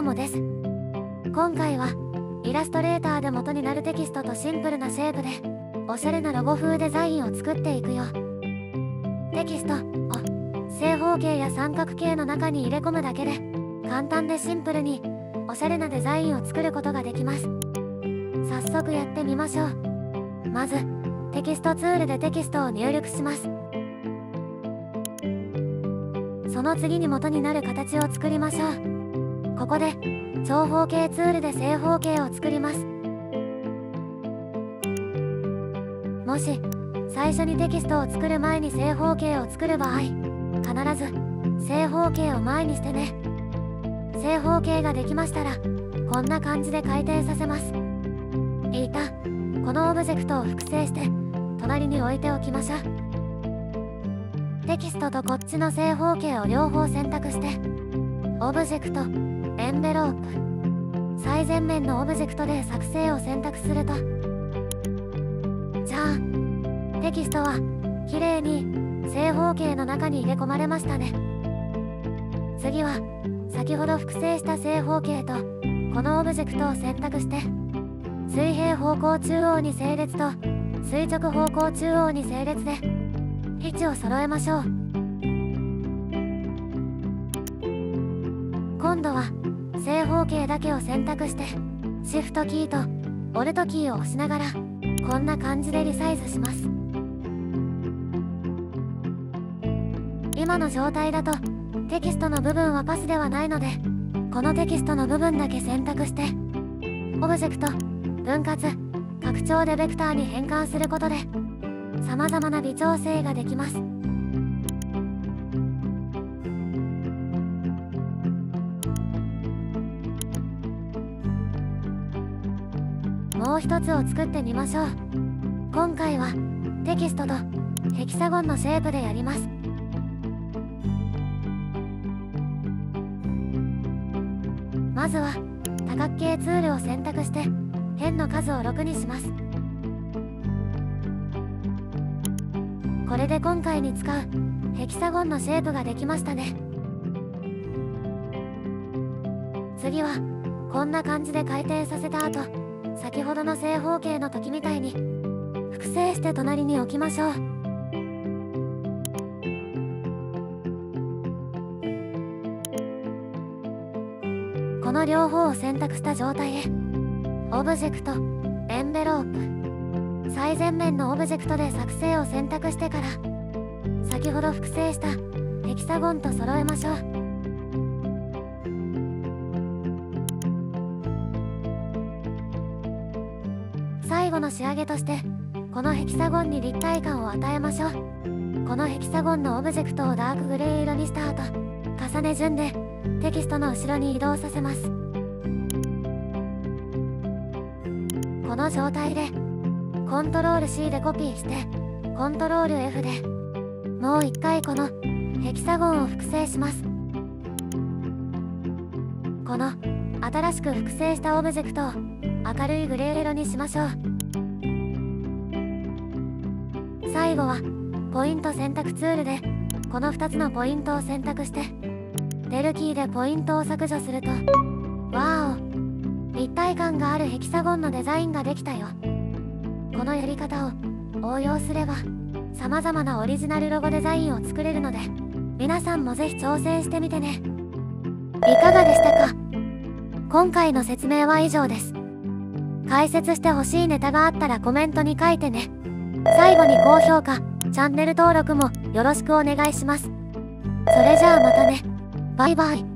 もです。今回はイラストレーターで元になるテキストとシンプルなシェイプでおしゃれなロゴ風デザインを作っていくよ。テキストを正方形や三角形の中に入れ込むだけで簡単でシンプルにおしゃれなデザインを作ることができます。早速やってみましょう。まずテキストツールでテキストを入力します。その次に元になる形を作りましょう。ここで長方形ツールで正方形を作ります。もし最初にテキストを作る前に正方形を作る場合、必ず正方形を前にしてね。正方形ができましたらこんな感じで回転させます。いいた、このオブジェクトを複製して隣に置いておきましょう。テキストとこっちの正方形を両方選択して、オブジェクト、エンベロープ、最前面のオブジェクトで作成を選択すると、じゃあテキストはきれいに正方形の中に入れ込まれましたね。次は先ほど複製した正方形とこのオブジェクトを選択して、水平方向中央に整列と垂直方向中央に整列で位置を揃えましょう。今度は正方形だけを選択してシフトキーとオルトキーを押しながらこんな感じでリサイズします。今の状態だとテキストの部分はパスではないので、このテキストの部分だけ選択してオブジェクト、分割、拡張でベクターに変換することでさまざまな微調整ができます。もう一つを作ってみましょう。今回はテキストとヘキサゴンのシェイプでやります。まずは多角形ツールを選択して辺の数を6にします。これで今回に使うヘキサゴンのシェイプができましたね。次はこんな感じで回転させた後、先ほどの正方形の時みたいに複製して隣に置きましょう。この両方を選択した状態へオブジェクト、エンベロープ、最前面のオブジェクトで作成を選択してから先ほど複製したヘキサゴンと揃えましょう。最後の仕上げとしてこのヘキサゴンに立体感を与えましょう。このヘキサゴンのオブジェクトをダークグレー色にした後、重ね順でテキストの後ろに移動させます。この状態でコントロール C でコピーしてコントロール F でもう一回このヘキサゴンを複製します。この新しく複製したオブジェクトを明るいグレー色にしましょう。最後はポイント選択ツールでこの2つのポイントを選択してデルキーでポイントを削除すると、わーお、立体感があるヘキサゴンのデザインができたよ。このやり方を応用すればさまざまなオリジナルロゴデザインを作れるので、皆さんもぜひ挑戦してみてね。いかがでしたか？今回の説明は以上です。解説してほしいネタがあったらコメントに書いてね。最後に高評価、チャンネル登録もよろしくお願いします。それじゃあまたね。バイバイ。